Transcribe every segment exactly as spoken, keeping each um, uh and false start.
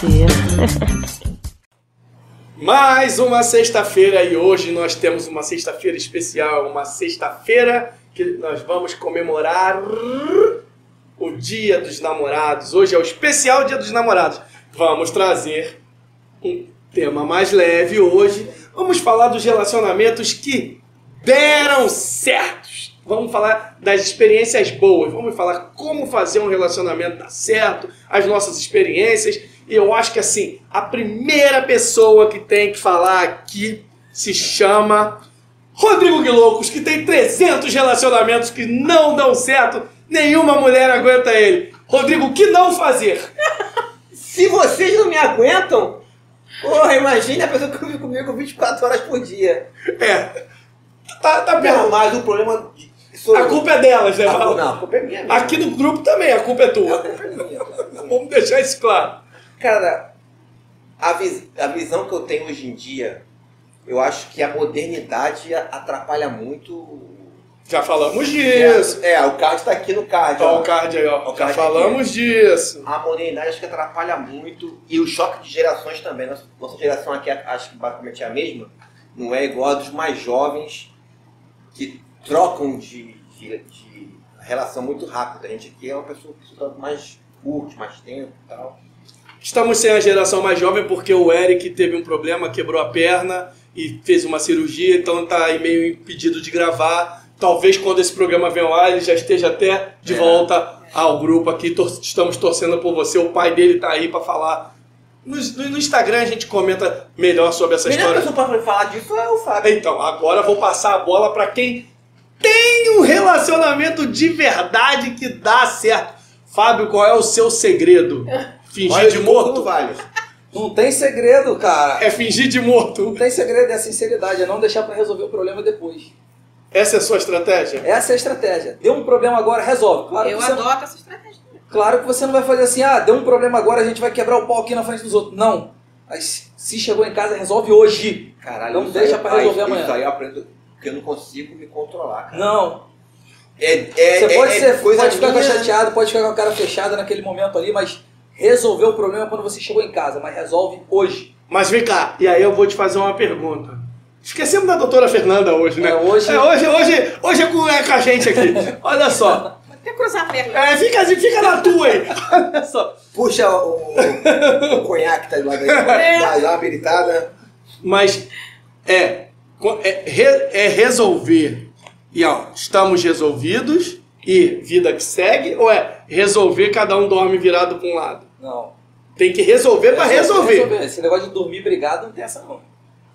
você. Mais uma sexta-feira e hoje nós temos uma sexta-feira especial, uma sexta-feira que nós vamos comemorar o Dia dos Namorados. Hoje é o especial Dia dos Namorados. Vamos trazer um tema mais leve hoje. Vamos falar dos relacionamentos que deram certos. Vamos falar das experiências boas. Vamos falar como fazer um relacionamento dar certo, as nossas experiências. E eu acho que assim, a primeira pessoa que tem que falar aqui se chama Rodrigo Guilocos, que tem trezentos relacionamentos que não dão certo. Nenhuma mulher aguenta ele. Rodrigo, o que não fazer? Se vocês não me aguentam, porra, imagine a pessoa que vive comigo vinte e quatro horas por dia. É. Tá, tá Não, mas o problema... Sou a culpa é delas, né? a, Não, a culpa é minha. Mesmo. Aqui no grupo também, a culpa é tua. A culpa é minha. Vamos deixar isso claro. Cara, a, vis, a visão que eu tenho hoje em dia, eu acho que a modernidade atrapalha muito... Já falamos disso. É, é o card tá aqui no card. Ó, ó. o card aí, ó. O Já card falamos aqui. disso. A modernidade acho que atrapalha muito. E o choque de gerações também. Nossa, nossa geração aqui acho que basicamente é a mesma. Não é igual a dos mais jovens que trocam de, de, de relação muito rápido. A gente aqui é uma pessoa que troca mais curto, mais tempo e tal. Estamos sem a geração mais jovem porque o Eric teve um problema, quebrou a perna e fez uma cirurgia, então tá aí meio impedido de gravar. Talvez quando esse programa venha ao ar ele já esteja até de é. volta ao grupo aqui. Tor- estamos torcendo por você. O pai dele tá aí para falar. No, no Instagram a gente comenta melhor sobre essa Melhor história. A pessoa para falar disso é o Fábio. Então, agora eu vou passar a bola para quem tem um relacionamento de verdade que dá certo. Fábio, qual é o seu segredo? Fingir Olha de morto? Vale. Não tem segredo, cara. É fingir de morto. Não tem segredo, é a sinceridade, é não deixar pra resolver o problema depois. Essa é a sua estratégia? Essa é a estratégia. Deu um problema agora, resolve. Claro Eu que você adoto não... essa estratégia. Claro que você não vai fazer assim, ah, deu um problema agora, a gente vai quebrar o pau aqui na frente dos outros. Não. Mas se chegou em casa, resolve hoje. Caralho, não isso deixa aí, pra resolver isso amanhã. Isso aí eu aprendo porque eu não consigo me controlar, cara. Não. É, é, você pode, é, ser, é coisa pode ficar minha... chateado, pode ficar com a cara fechada naquele momento ali, mas resolveu o problema quando você chegou em casa, mas resolve hoje. Mas vem cá, e aí eu vou te fazer uma pergunta. Esquecemos da doutora Fernanda hoje, né? É, hoje... É, hoje, hoje, hoje é com, é com a gente aqui. Olha só. Até cruzar a perna. É, fica, fica na tua aí. Olha só. Puxa o, o, o conhaque que tá do lado aí, dá uma habilitada. Mas é, é, re, é resolver e ó, estamos resolvidos e vida que segue, ou é resolver cada um dorme virado para um lado? Não. Tem que resolver para resolver. resolver. Esse negócio de dormir brigado não tem essa não.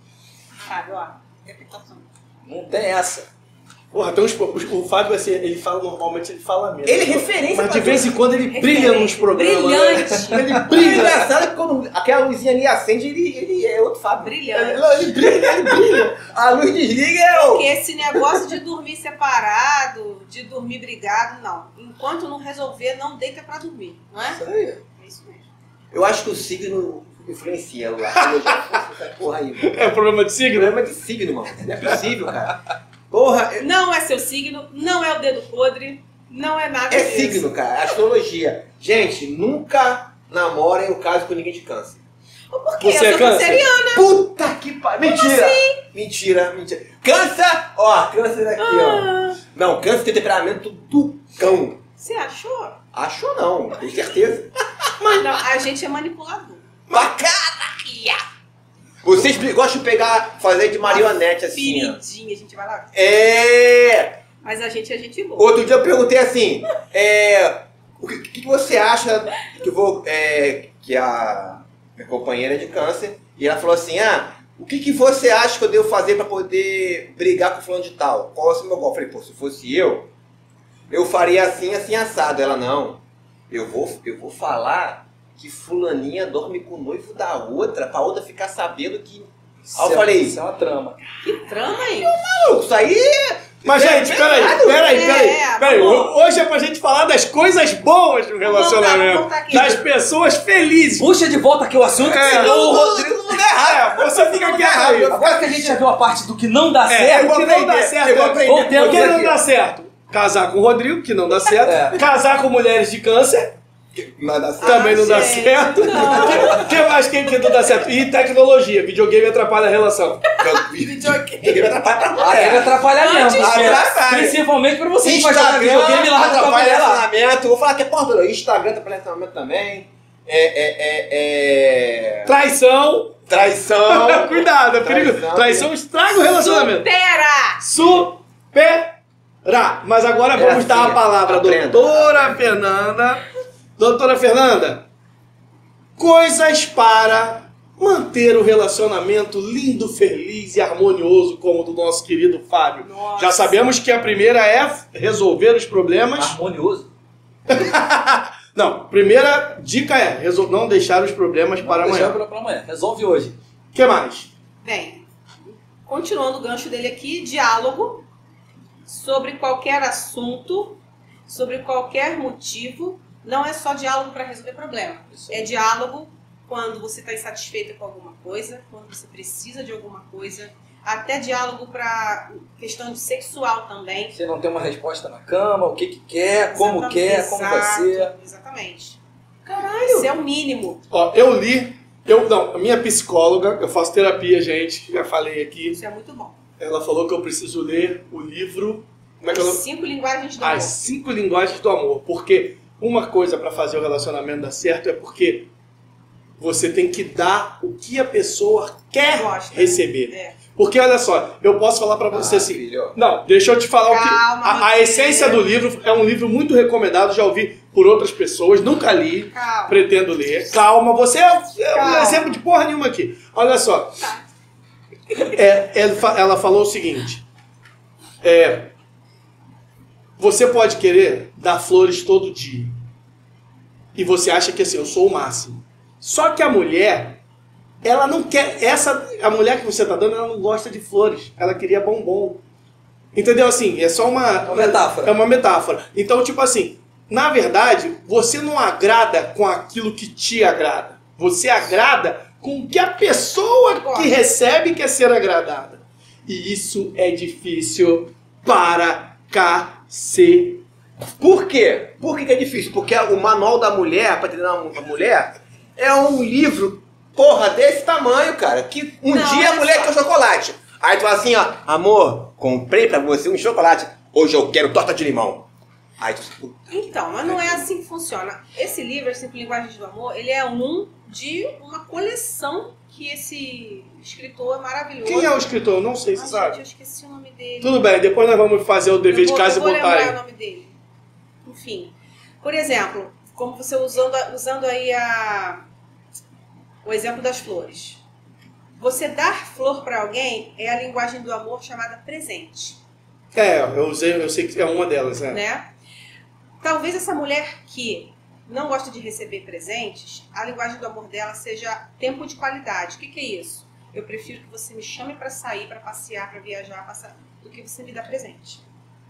Fábio, ó, reputação. Não tem essa. Porra, tem uns, o Fábio, assim, ele fala normalmente, ele fala mesmo. Ele é referência. Mas de vez em quando ele brilha nos programas. Brilhante. Né? Ele É brilha. engraçado que quando aquela luzinha ali acende, ele, ele é outro Fábio. Brilhante. Ele, ele brilha, ele brilha. A luz desliga é o... Porque esse negócio de dormir separado, de dormir brigado, não. Enquanto não resolver, não deita pra dormir, não é? Isso aí. É isso mesmo. Eu acho que o signo influencia o essa porra aí, mano. É problema de signo? Problema de signo, mano. Não é possível, cara. Porra, eu... Não é seu signo, não é o dedo podre, não é nada é disso. signo, cara. Astrologia. Gente, nunca namorem o caso com ninguém de câncer. Ou por quê? Você Eu é sou câncer? canceriana. Puta que pariu. Mentira. assim? Mentira, mentira. Câncer, ó, câncer aqui, Ah. ó. Não, câncer tem temperamento do cão. Você achou? Acho não, tenho certeza. Mas não, a gente é manipulador. Bacana! Vocês gostam de pegar, fazer de marionete assim, ó. Feridinha, a gente vai lá. É... Mas a gente é gente boa. Outro dia eu perguntei assim, é... O que, que você acha que eu vou... É, que a minha companheira é de câncer, e ela falou assim, ah, o que, que você acha que eu devo fazer pra poder brigar com o fulano de tal? Qual é o meu gol? Eu falei, pô, se fosse eu, eu faria assim, assim, assado. Ela, não, eu vou, eu vou falar que fulaninha dorme com o noivo da outra, pra outra ficar sabendo que... Isso Aí eu é- falei... Isso é uma trama. Que trama aí. Não, isso aí... Mas, é gente, peraí, pesado. peraí, peraí, É, peraí. vamos. Hoje é pra gente falar das coisas boas do relacionamento. Vamos voltar aqui. Das pessoas felizes. Puxa de volta aqui o assunto, É. senão o Tudo, Rodrigo... tudo errado. É, você fica quieto aí. Agora que a gente já viu a parte do que não dá É, certo, o que não dá certo. eu vou aprender. Voltemos O que não aqui. dá certo? Casar com o Rodrigo, que não dá certo. É. Casar com mulheres de câncer. Não dá certo. Também não dá gente, certo. não. O que mais que, que não dá certo? E tecnologia. Videogame atrapalha a relação. Videogame atrapalha pra Ah, deve mulher. atrapalhar mesmo. Antes- porque- Atrapalha. Principalmente pra você que vai jogar Instagram videogame lá na tua atrapalha mulher lá. relacionamento. Vou falar que é porra, Instagram atrapalha relacionamento também. É, é, é, é... Traição. Traição. Cuidado, é perigoso. Traição. Traição estraga o relacionamento. Supera! Supera. Mas agora É vamos assim, dar a palavra à aprenda. doutora Fernanda. Doutora Fernanda, coisas para manter o relacionamento lindo, feliz e harmonioso como o do nosso querido Fábio. Nossa. Já sabemos que a primeira é resolver os problemas. Harmonioso. Não, primeira dica é resol- não deixar os problemas para Deixa amanhã. pra, pra amanhã. Resolve hoje. O que mais? Bem, continuando o gancho dele aqui, diálogo sobre qualquer assunto, sobre qualquer motivo. Não é só diálogo para resolver problema. Isso. É diálogo quando você está insatisfeito com alguma coisa, quando você precisa de alguma coisa. Até diálogo para questão de sexual também. Você não tem uma resposta na cama, o que que quer, como Exatamente, quer, como vai exato, ser. Exatamente. Caralho! Isso é o mínimo. Ó, eu li, eu não, a minha psicóloga, eu faço terapia, gente, já falei aqui. Isso é muito bom. Ela falou que eu preciso ler o livro. Como é que é o As nome? cinco linguagens do As amor. cinco linguagens do amor. Porque uma coisa para fazer o relacionamento dar certo é porque você tem que dar o que a pessoa quer Gosta. receber. É. Porque olha só, eu posso falar para você Ah, assim. filho. Não, deixa eu te falar o que. Calma, A, a Matheus. essência do livro é um livro muito recomendado, já ouvi por outras pessoas, nunca li, Calma. pretendo ler. Calma, você é, é um Calma. exemplo de porra nenhuma aqui. Olha só. Tá. É, ela, fa- ela falou o seguinte: é, você pode querer dar flores todo dia. E você acha que assim, eu sou o máximo. Só que a mulher, ela não quer. Essa, a mulher que você tá dando, ela não gosta de flores. Ela queria bombom. Entendeu? Assim, é só uma. Uma metáfora. É uma metáfora. Então, tipo assim, na verdade, você não agrada com aquilo que te agrada. Você agrada com o que a pessoa Gosta. que recebe quer ser agradada. E isso é difícil para cacete. Por quê? Por que, que é difícil? Porque o manual da mulher, pra treinar uma mulher, é um livro, porra, desse tamanho, cara. Que um Não, dia a olha mulher só. quer chocolate. Aí tu fala assim, ó, amor, comprei pra você um chocolate. Hoje eu quero torta de limão. Aí tu... Então, mas não é assim que funciona. Esse livro, As Cinco Linguagens do Amor, ele é um de uma coleção que esse escritor é maravilhoso. Quem é o escritor? Eu não sei, Ai, você gente, sabe. eu esqueci o nome dele. Tudo bem, depois nós vamos fazer o dever Eu de vou- casa e eu vou botar lembrar aí. o nome dele. Enfim, por exemplo, como você usando, usando aí a, o exemplo das flores. Você dar flor para alguém é a linguagem do amor chamada presente, É, eu, usei, eu sei que é uma delas, né? né? Talvez essa mulher que não gosta de receber presentes, a linguagem do amor dela seja tempo de qualidade. O que, que é isso? Eu prefiro que você me chame para sair, para passear, para viajar, passar, do que você me dá presente.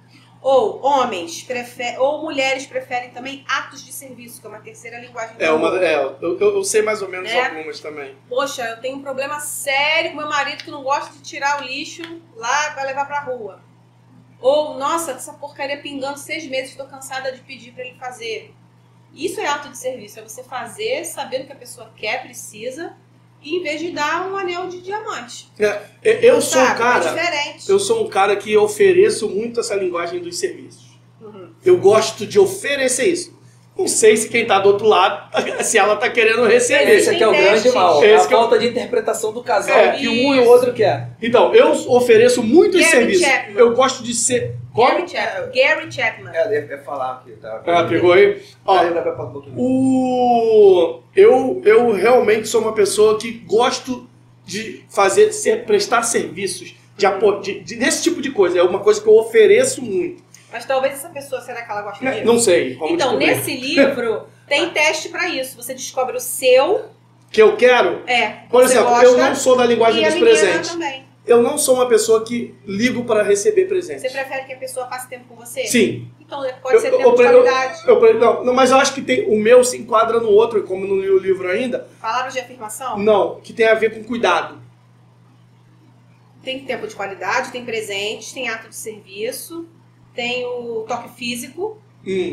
Ou homens preferem, ou mulheres preferem também atos de serviço, que é uma terceira linguagem do É, uma, amor. é eu, eu- eu sei mais ou menos É. algumas também. Poxa, eu tenho um problema sério com meu marido que não gosta de tirar o lixo lá para levar pra rua. Ou, nossa, essa porcaria pingando seis meses, estou cansada de pedir para ele fazer. Isso é ato de serviço, é você fazer sabendo que a pessoa quer, precisa, e em vez de dar um anel de diamante. É, eu sou um Sabe? É cara. diferente. Eu sou um cara que ofereço muito essa linguagem dos serviços. Uhum. Eu gosto de oferecer isso. Não sei se quem tá do outro lado, se ela tá querendo receber. Esse aqui é o Tem grande teste. mal. Esse a que eu- falta de interpretação do casal É, que um e o isso. outro quer. Então, eu ofereço muitos Gary serviços. Chapman. Eu gosto de ser. Gary Chapman. Gary Chapman. É, deve deve falar que tá... Ah, pegou aí? Ó, Aí, vai pra- pra- pra- o... eu, eu realmente sou uma pessoa que gosto de fazer, ser, prestar serviços, de, apo- de, de- desse tipo de coisa. É uma coisa que eu ofereço muito. Mas talvez essa pessoa, será que ela gosta disso? Não sei, vamos Então, descobrir. nesse livro, tem teste pra isso. Você descobre o seu, Que eu quero, é, por você exemplo, gosta, eu não sou da linguagem e a dos menina presentes. também. Eu não sou uma pessoa que ligo para receber presentes. Você prefere que a pessoa passe tempo com você? Sim. Então, pode ser Eu- tempo eu- de eu- qualidade. eu- eu- não, não, mas eu acho que tem, o meu se enquadra no outro, como não li o livro ainda. Palavras de afirmação? Não, que tem a ver com cuidado. Tem tempo de qualidade, tem presentes, tem ato de serviço, tem o toque físico, Hum.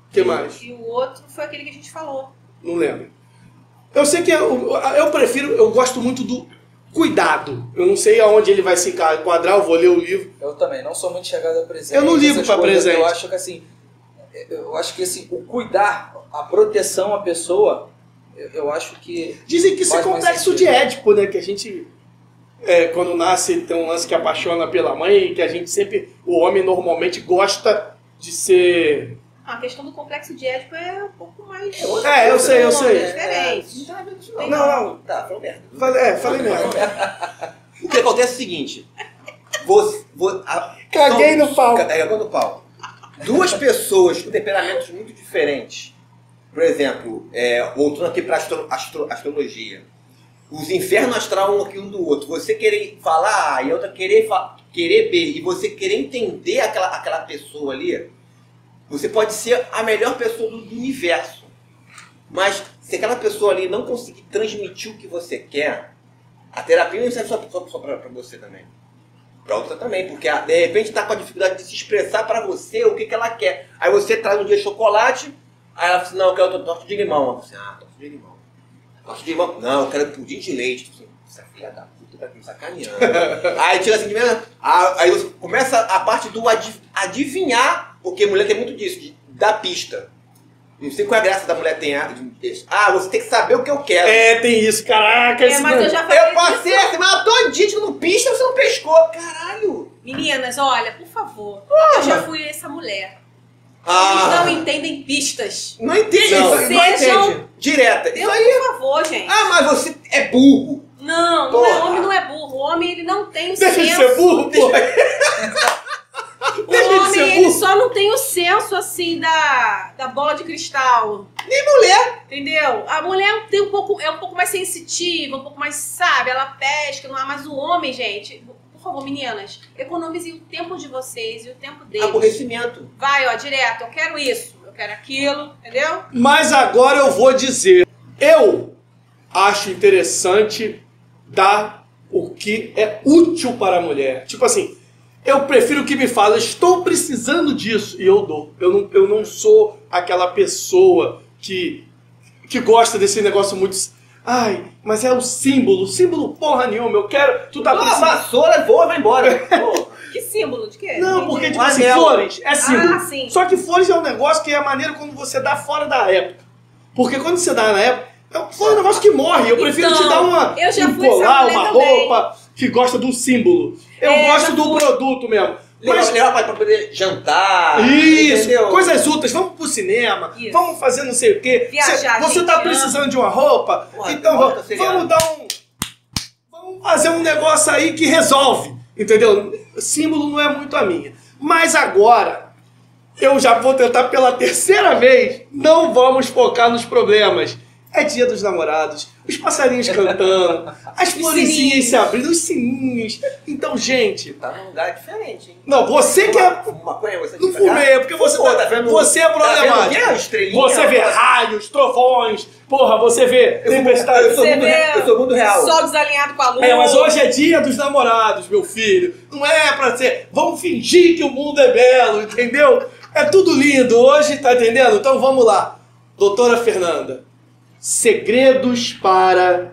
que mais? E o outro foi aquele que a gente falou. Não lembro. Eu sei que eu, eu prefiro, eu gosto muito do cuidado. Eu não sei aonde ele vai se enquadrar, eu vou ler o livro. Eu também, não sou muito chegado a presente. Eu não ligo essas pra coisas. presente. Eu acho que assim, eu acho que assim, o cuidar, a proteção à pessoa, eu, eu acho que... Dizem que isso é faz mais complexo de sentido. Édipo, né? Que a gente, é, quando nasce, tem um lance que apaixona pela mãe e que a gente sempre, o homem normalmente gosta de ser... A questão do complexo de Édipo é um pouco mais... É, eu sei, eu sei. É diferente. Não tá vendo isso Não, não. não. Tá, falou merda. Falei, é, falei mesmo. O que acontece é o seguinte. Você, vo- a- Caguei são- no pau. Cagou no pau. Duas pessoas com temperamentos muito diferentes. Por exemplo, é, voltando aqui para astro, astro, astrologia. Os infernos astral um aqui um do outro. Você querer falar A e a outra querer, fa- querer B. E você querer entender aquela, aquela pessoa ali. Você pode ser a melhor pessoa do, do universo. Mas se aquela pessoa ali não conseguir transmitir o que você quer, a terapia não serve só, só, só para você também. Para outra também, porque ah, de repente está com a dificuldade de se expressar para você o que, que ela quer. Aí você traz um dia chocolate, aí ela fala assim, não, eu quero torta de limão. Ela fala assim, ah, torta de limão. Torta de limão? Não, eu quero pudim de leite. Tipo assim, essa filha da puta tá me sacaneando. Aí tira assim de mesmo, aí você começa a parte do adiv- adivinhar, porque mulher tem muito disso, de, da pista. Não sei qual é a graça da mulher tem. a- de- Ah, você tem que saber o que eu quero. É, tem isso, caraca. É, esse mas eu já falei Eu passei a semana todinha no pista, você não pescou. Caralho. Meninas, olha, por favor. Eu já fui essa mulher. Eles Ah, não entendem pistas. não entende. Não. Isso, não Sejam- entende. Direta. Deus, Isso aí. por favor, gente. Ah, mas você é burro. Não, não é, Porra. homem não é burro. O homem, ele não tem o Deixa de senso. ser burro, pô. O Deixa de homem, ser ele burro. só não tem o senso, assim, da, da bola de cristal. Nem mulher. Entendeu? A mulher tem um pouco, é um pouco mais sensitiva, um pouco mais, sabe? Ela pesca, não há. Mas o homem, gente... Por favor, meninas, economizem o tempo de vocês e o tempo deles. Aborrecimento. Vai, ó, direto. Eu quero isso, eu quero aquilo, entendeu? Mas agora eu vou dizer, eu acho interessante dar o que é útil para a mulher. Tipo assim, eu prefiro que me fala, estou precisando disso, e eu dou. Eu não, eu não sou aquela pessoa que, que gosta desse negócio muito... Ai, mas é o símbolo, símbolo porra nenhuma, eu quero... Tu tá Dá uma precisando... vassoura, voa, vai embora. Pô. Que símbolo de quê? Não, Entendi. porque, tipo Um assim, anel. flores é símbolo. Ah, sim. Só que flores é um negócio que é maneiro quando você dá fora da época. Porque quando você dá na época, é- flor é um negócio que morre. Eu prefiro Então, te dar uma, eu já um fui essa colar, mulher uma também. roupa que gosta do símbolo. Eu É, gosto já do fui. produto mesmo. Levar, Mas levar pra, pra poder jantar. isso, Entendeu? coisas úteis. Vamos pro cinema, Isso. vamos fazer não sei o quê. Viajar, Você gente, tá amo. precisando de uma roupa? Porra, então bota vamos, seriado. vamos dar um... Vamos fazer um negócio aí que resolve. Entendeu? Símbolo não é muito a minha. Mas agora, eu já vou tentar pela terceira vez, não vamos focar nos problemas. É dia dos namorados, os passarinhos cantando, as Os florezinhas sininhos. se abrindo, os sininhos. Então, gente, Tá num lugar diferente, hein? não, você que é... Fuma maconha, você Não aqui pra cá? fumei, é porque você, Pô, tá, tá vendo- você é Tá vendo o problemático. quê? Estrelinha? Você vê raios, trovões, porra, você vê Eu sou, tempestade. eu sou Você mundo, vê re- eu sou mundo real. Sol desalinhado com a lua. É, mas hoje é dia dos namorados, meu filho. Não é pra ser... Vamos fingir que o mundo é belo, entendeu? É tudo lindo hoje, tá entendendo? Então vamos lá. Doutora Fernanda, segredos para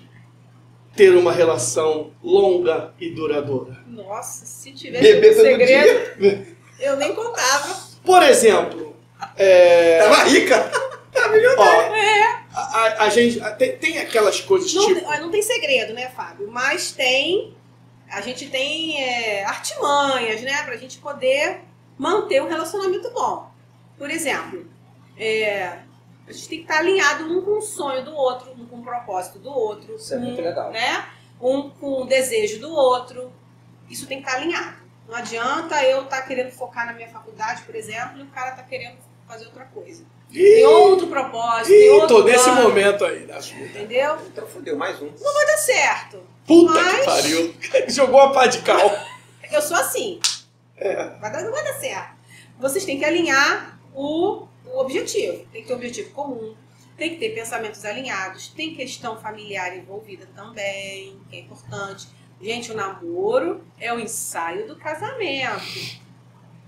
ter uma relação longa e duradoura. Nossa, se tivesse Beber um todo segredo, dia. eu nem contava. Por exemplo, é... Tava rica. Tá milionária. ó, É. a, a- a gente a- tem, tem aquelas coisas Não, tipo... tem- olha, não tem segredo, né, Fábio? Mas tem. A gente tem é, artimanhas, né? Pra gente poder manter um relacionamento bom. Por exemplo, é, a gente tem que estar alinhado um com o sonho do outro, um com o propósito do outro. Isso é um, muito legal. Né? Um com o desejo do outro. Isso tem que estar alinhado. Não adianta eu estar querendo focar na minha faculdade, por exemplo, e o cara tá querendo fazer outra coisa. Tem Ih, outro propósito, tem ih, outro tô nesse plano, momento aí da vida. entendeu? Então fodeu, mais um. Vai dar certo. Puta que Mas- pariu. Jogou a pá de cal. Eu sou assim. Vai dar, não vai dar certo. Vocês têm que alinhar o, o objetivo. Tem que ter um objetivo comum. Tem que ter pensamentos alinhados. Tem questão familiar envolvida também, que é importante. Gente, o namoro é o ensaio do casamento.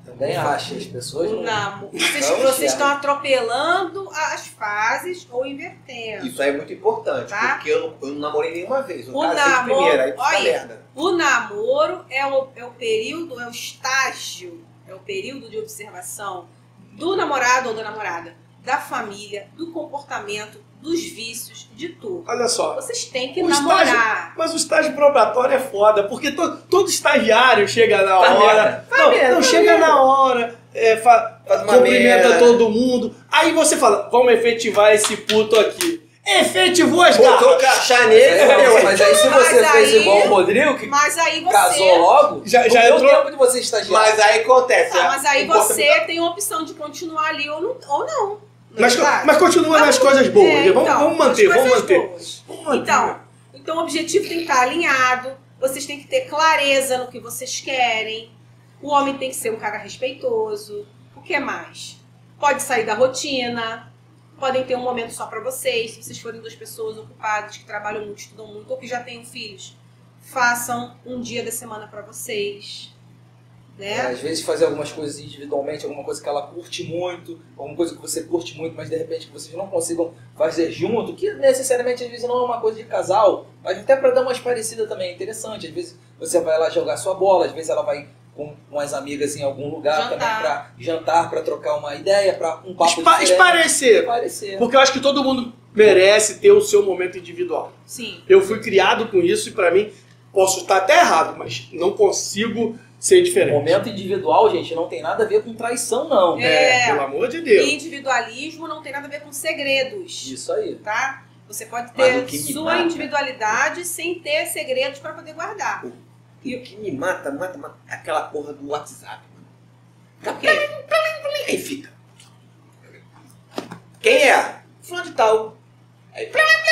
Também acho, as pessoas não... Não, vocês, Não vocês enxergam. estão atropelando as fases ou invertendo. Isso aí é muito importante, Tá. porque eu não, eu não namorei nenhuma vez. Eu O casei de namoro- primeira, aí fica olha, merda. O namoro é o, é o período, é o estágio, é o período de observação do namorado ou da namorada, da família, do comportamento, dos vícios, de tudo. Olha só. Vocês têm que O namorar. estágio- mas o estágio probatório é foda, porque to- todo estagiário chega na Faz hora. merda. Não, merda, não faz chega merda. na hora, é, fa- Faz uma cumprimenta merda. todo mundo. Aí você fala, vamos efetivar esse puto aqui. Efetivou as Botou garras. cachá Mas nele, aí, meu. mas aí se Mas você fez aí- igual o Rodrigo, que Mas aí você. casou logo, Já- não já deu entrou- tempo de você estagiar. Mas aí acontece. Ah, a- mas aí o você comportamento- tem a opção de continuar ali ou não. Ou não. Não Mas, é verdade? mas continua nas coisas boas. É, vamos, então, vamos manter, as vamos coisas manter. boas. Vamos manter. Então, então o objetivo tem que estar alinhado, vocês têm que ter clareza no que vocês querem, o homem tem que ser um cara respeitoso, o que mais? Pode sair da rotina, podem ter um momento só para vocês, se vocês forem duas pessoas ocupadas que trabalham muito, estudam muito ou que já tenham filhos, façam um dia da semana para vocês, É, né? às vezes fazer algumas coisas individualmente, alguma coisa que ela curte muito, alguma coisa que você curte muito, mas de repente que vocês não consigam fazer junto, que necessariamente às vezes não é uma coisa de casal, mas até para dar umas parecidas também, é interessante. Às vezes você vai lá jogar sua bola, às vezes ela vai com, com as amigas em algum lugar Jantar. também para jantar, para trocar uma ideia, para um papo Espa- diferente. esparecer. Esparecer. Porque eu acho que todo mundo merece ter o seu momento individual. Sim. Eu fui criado com isso e pra mim, posso estar até errado, mas não consigo ser O diferente. momento individual, gente, não tem nada a ver com traição, não. É. Pelo amor de Deus. Individualismo não tem nada a ver com segredos. Isso aí. Tá? Você pode Mas ter o que me sua mata- individualidade sem ter segredos para poder guardar. E o que me mata, mata, mata, é aquela porra do WhatsApp. Por quê? Aí fica. Quem é? Fulano de tal. Aí.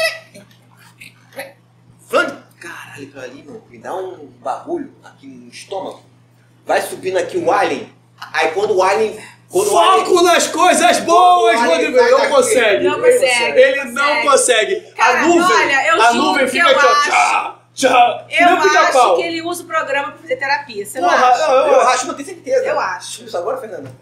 Fulano de... Caralho, aquilo ali, mano, me dá um bagulho aqui no estômago. Vai subindo aqui um alien. Aí quando o alien... Quando o alien... Foco nas coisas boas, Quando o alien Rodrigo. sai Não daqui. consegue. Não consegue. Ele não não consegue. consegue. Cara, a nuvem, olha, eu a juro nuvem que fica eu aqui, ó. acho- Tchá, tchá. Eu Não fica acho pau. que ele usa o programa para fazer terapia. Você não Porra, acha? não, eu Eu acho. acho, não tenho certeza. Eu acho. Isso agora, Fernanda?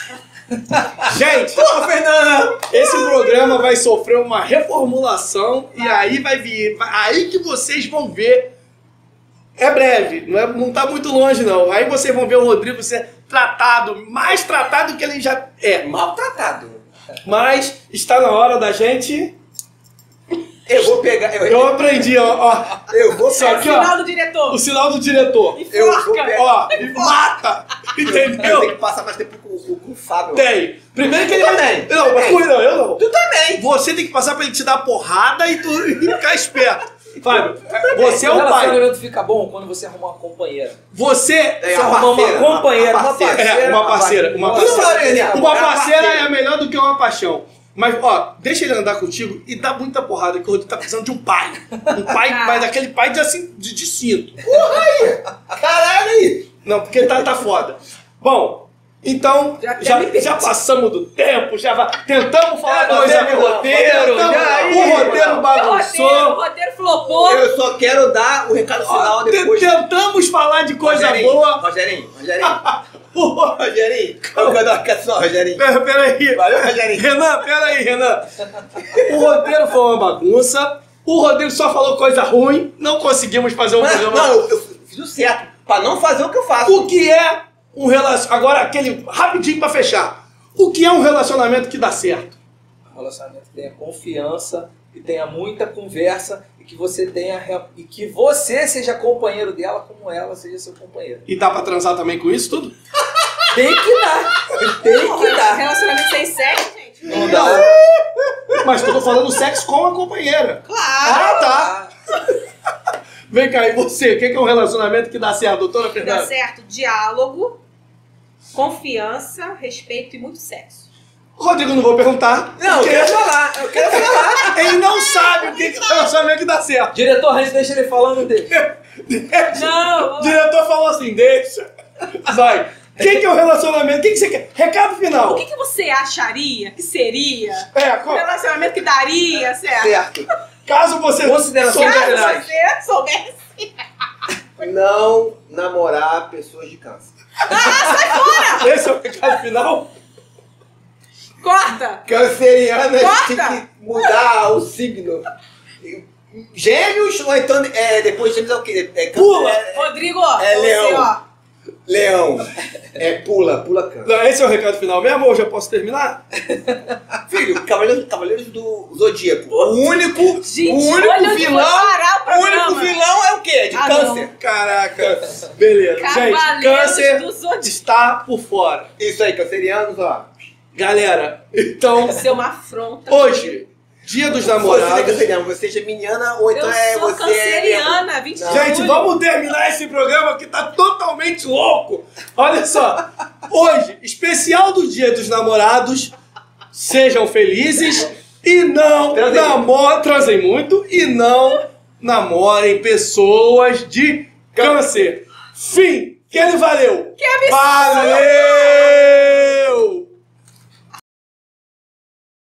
Gente, Porra, Fernanda! esse programa vai sofrer uma reformulação e aí vai vir. vai- Aí que vocês vão ver. É breve, não, é, não tá muito longe, não. Aí vocês vão ver o Rodrigo ser tratado, mais tratado do que ele já é. Maltratado. Mas está na hora da gente. Eu vou pegar... Eu, Eu aprendi, ó. ó eu vou Só pegar... aqui, ó. Final do diretor. O sinal do diretor. Eu vou Enforca. pegar... Ó, e mata! Eu tenho Entendeu? que passar mais tempo com, com, com o Fábio. Tem. Primeiro que ele Tu vai. também. Não, mas Também. fui não, eu não. Tu também. Você tem que passar pra ele te dar porrada e tu e ficar esperto. Fábio, você é o o pai. relacionamento fica bom quando você arruma uma companheira. Você É, Você a arruma uma parceira, companheira, a uma parceira. parceira. É, uma parceira, uma Nossa, parceira. Não, Uma é a parceira parceira. é melhor do que uma paixão. Mas, ó, deixa ele andar contigo e dá muita porrada, que o Rodrigo tá precisando de um pai. Um pai, Ah. mas aquele pai de, assim, de, de cinto. Caralho aí. Não, porque tá, tá foda. Bom, então, Já até já, me perdi. já passamos do tempo, já va- tentamos falar É, coisa teve no roteiro, roteiro, já- já o aí, roteiro mano. O bagunçou. roteiro, o roteiro flopou. Eu só quero dar o recado final Ó, depois. te- Tentamos falar de coisa Rogerinho, boa. Rogerinho, Rogerinho. Ô, Rogerinho. Eu quero dar o recado final, Rogerinho. Pera, pera aí. Valeu, Rogerinho. Renan, pera aí, Renan. O roteiro foi uma bagunça. O Rodrigo só falou coisa ruim. Não conseguimos fazer um Mas, programa. não, eu, eu fiz o certo. Pra não fazer o que eu faço. O que é um relacionamento... Agora, aquele... Rapidinho pra fechar. O que é um relacionamento que dá certo? Um relacionamento que tenha confiança, que tenha muita conversa e que você tenha rea- e que você seja companheiro dela como ela seja seu companheiro. E dá pra transar também com isso tudo? Tem que dar. Tem que dar. Relacionamento sem sexo, gente. Não dá. Mas tô falando sexo com a companheira. Claro. Ah, tá. Vem cá, e você? O que é um relacionamento que dá certo, doutora Dá Fernanda? certo diálogo, confiança, respeito e muito sexo. Rodrigo, não vou perguntar. Não, eu porque quero falar. Eu quero falar. ele não sabe o que é um relacionamento que dá certo. Diretor, a gente deixa ele falando dele. Não, O diretor falou assim, deixa. Vai. O que que é um relacionamento? O que que você quer? Recado final. o que, que você acharia que seria É, um co- relacionamento que daria, certo? Certo. caso você Consideração souber- geral. Caso você soubesse. Não namorar pessoas de câncer. Ah, sai fora! Esse é o recado final? Corta! Cancerianas Corta! tem que mudar o signo. Gêmeos ou então é, depois gêmeos é o quê? É, Pula! É, Rodrigo, É você, leão. ó. leão. É pula, pula câncer. Não, esse é o recado final mesmo ou já posso terminar? Filho, Cavaleiros, Cavaleiros do Zodíaco. O único, Gente, o único olha onde vilão. foi parar o O programa. único vilão é o quê? De Ah, câncer. Caraca. Beleza. Gente, Cavaleiros câncer do Zodíaco. está por fora. Isso aí, cancerianos, ó. Galera, então, Isso é uma afronta. hoje, dia dos Você é namorados. canceriano, você é geminiana ou então Eu é sou você canceriana, vinte de Não. Gente, julho. vamos terminar esse programa que tá totalmente louco. Olha só. Hoje, especial do Dia dos Namorados. Sejam felizes e não Transem namorem, transem muito e não namorem pessoas de câncer. Fim. Que ele valeu. Que absurdo! Valeu!